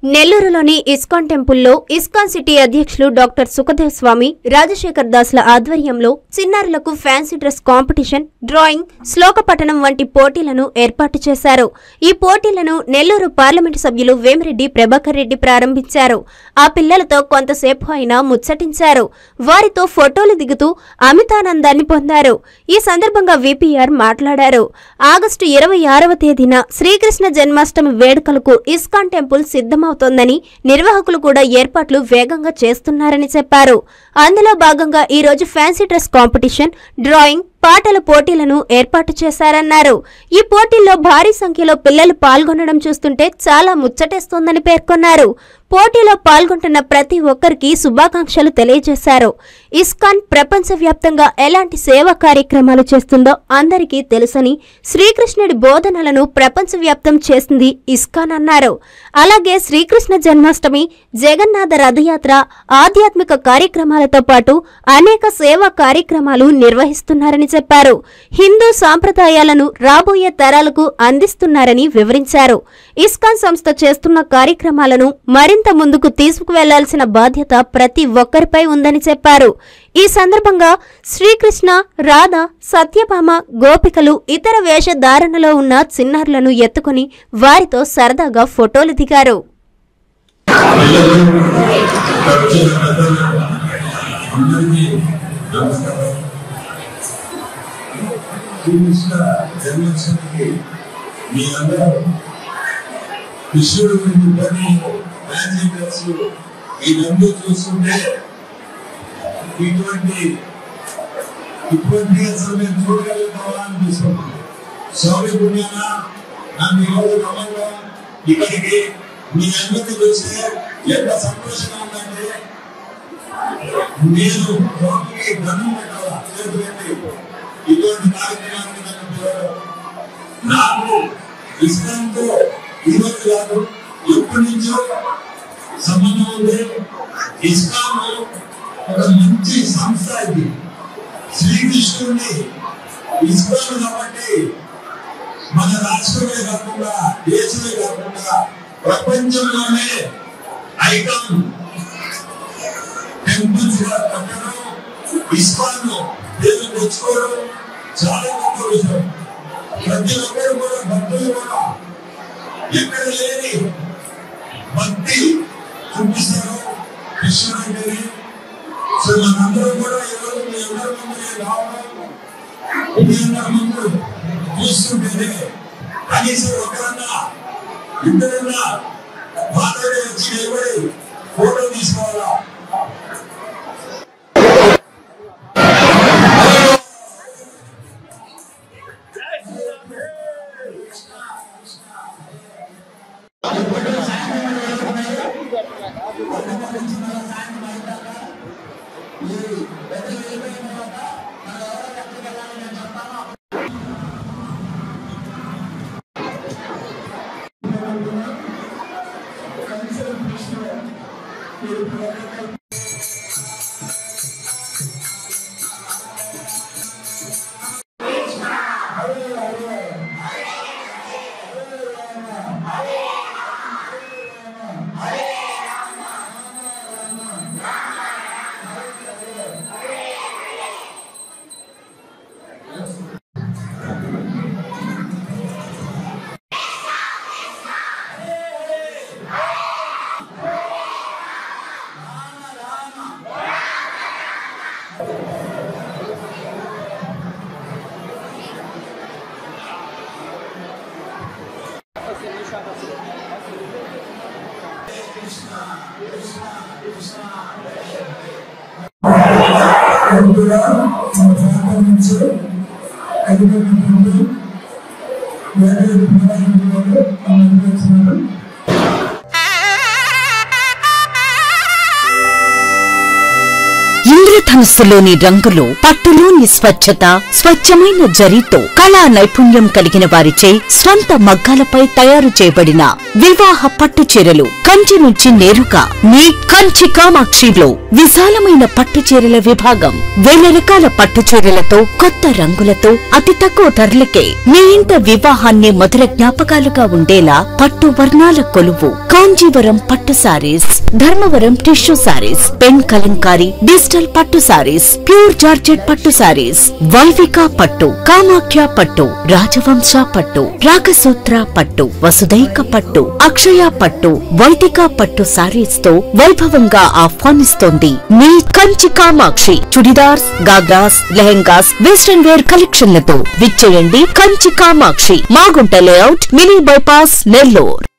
నెల్లూరులోని ఇస్కాన్ టెంపుల్లో ISKCON city అధ్యక్షులు డాక్టర్ సుఖదేవ్ స్వామి రాజశేఖర్ దాస్ల ఆధ్వర్యంలో చిన్నారులకు ఫ్యాన్సీ డ్రెస్ కాంపిటీషన్, డ్రాయింగ్, శ్లోక పఠనం వంటి పోటీలను ఏర్పాటు చేశారు. ఈ పోటీలను నెల్లూరు పార్లమెంటు సభ్యులు వేమిరెడ్డి ప్రభాకర్ రెడ్డి ప్రారంభించారు. ఆ పిల్లలతో కొంతసేపు అయినా ముచ్చటించారు. వారితో ఫోటోలు దిగుతూ అమితానందాన్ని పొందారు. ఈ సందర్భంగా విపిఆర్ మాట్లాడారు. ఆగస్టు 26వ తేదీన శ్రీకృష్ణ జన్మాష్టమి వేడుకలకు ఇస్కాన్ టెంపుల్ సిద్ధమవుతోందని, నిర్వాహకులు కూడా ఏర్పాట్లు వేగంగా చేస్తున్నారని చెప్పారు. అందులో భాగంగా ఈ రోజు ఫ్యాన్సీ డ్రెస్ కాంపిటీషన్, డ్రాయింగ్, పాటల పోటీలను ఏర్పాటు చేశారన్నారు. ఈ పోటీల్లో భారీ సంఖ్యలో పిల్లలు పాల్గొనడం చూస్తుంటే చాలా ముచ్చటేస్తోందని పేర్కొన్నారు. పోటీలో పాల్గొంటున్న ప్రతి ఒక్కరికి శుభాకాంక్షలు తెలియజేశారు. ఇస్కాన్ ప్రపంచవ్యాప్తంగా ఎలాంటి సేవా కార్యక్రమాలు చేస్తుందో అందరికీ తెలుసని, శ్రీకృష్ణుడి బోధనలను ప్రపంచవ్యాప్తం చేసింది ఇస్కాన్ అన్నారు. అలాగే శ్రీకృష్ణ జన్మాష్టమి, జగన్నాథ రథయాత్ర, ఆధ్యాత్మిక కార్యక్రమాలతో పాటు అనేక సేవా కార్యక్రమాలు నిర్వహిస్తున్నారని చెప్పారు. హిందూ సాంప్రదాయాలను రాబోయే తరాలకు అందిస్తున్నారని వివరించారు. ఇస్కాన్ సంస్థ చేస్తున్న కార్యక్రమాలను మరింత ముందుకు తీసుకువెళ్లాల్సిన బాధ్యత ప్రతి ఒక్కరిపై ఉందని చెప్పారు. ఈ సందర్భంగా శ్రీకృష్ణ, రాధ, సత్యభామ, గోపికలు ఇతర వేషధారణలో ఉన్న చిన్నారులను ఎత్తుకుని వారితో సరదాగా ఫోటోలు దిగారు. కృష్ణుడు ఇదంతా చూస్తుంటే ఇటువంటి అసలు మేము చూడగలుగుతావా అనిపిస్తున్నాం. సౌర్య పుణ్యాన నన్ను ఈరోజు క్రమంలో ఇక్కడికి మీ అందరినీ చూస్తే ఎంత సంతోషంగా ఉందంటే నేను లోపలికి ధనం పెట్టాలా చేతి పెట్టి ఇటువంటి కార్యక్రమానికి నన్ను పిలవడం. నాకు ఇస్కాన్తో ఈరోజు కాదు, ఎప్పటి నుంచో సంబంధం ఉంది. ఇస్కాన్ ఒక మంచి సంస్థ. ఇది శ్రీకృష్ణుడిని ఇస్కాన్ కాబట్టి మన రాష్ట్రమే కాకుండా, దేశమే కాకుండా ప్రపంచంలోనే ఐకాన్ టెంపుల్స్ గా కట్టడం, ఇస్కాన్ పేరు తెచ్చుకోవడం చాలా గొప్ప విషయం. ప్రతి ఒక్కరు కూడా, భక్తులు కూడా ఎక్కడ లేని భక్తి చూపిస్తారు కృష్ణుడి. సో మనందరూ కూడా ఈరోజు మీ అందరి ముందు రావడం, మీ అందరి ముందు చూస్తుంటేనే కనీసం ఒకరన్నా ఇద్దరన్నా మాట్లాడి వచ్చి నిలబడి ఫోటో తీసుకోవాలా. ఇంద్రధనుస్సులోని రంగులు, పట్టులోని స్వచ్ఛత, స్వచ్ఛమైన జరీతో కళా నైపుణ్యం కలిగిన వారిచే స్వంత మగ్గాలపై తయారు చేయబడిన వివాహ పట్టు చీరలు కంచి నుంచి నేరుగా మీ కంచి కామాక్షిలో విశాలమైన పట్టు చీరల విభాగం. వేల రకాల పట్టు చీరలతో, కొత్త రంగులతో, అతి తక్కువ ధరలకే మీ ఇంట వివాహాన్ని మధుర జ్ఞాపకాలుగా ఉండేలా పట్టు వర్ణాల కొలువు. కాంజీవరం పట్టు sarees, Dharmavaram tissue sarees, pen Kalamkari, digital పట్టు సారీస్, ప్యూర్ జార్జెట్ పట్టు సారీస్, వైవిక పట్టు, కామాఖ్య పట్టు, రాజవంశ పట్టు, రాగసూత్ర పట్టు, వసుదైక పట్టు, అక్షయ పట్టు, వైదిక పట్టు సారీస్ తో వైభవంగా ఆహ్వానిస్తోంది మీ కంచి కామాక్షి. చుడిదార్స్, గాగ్రాస్, లెహెంగాస్, వెస్టర్న్ వేర్ కలెక్షన్లతో విచ్చేయండి Kanchi Kamakshi, Magunta layout, mini bypass, Nellore.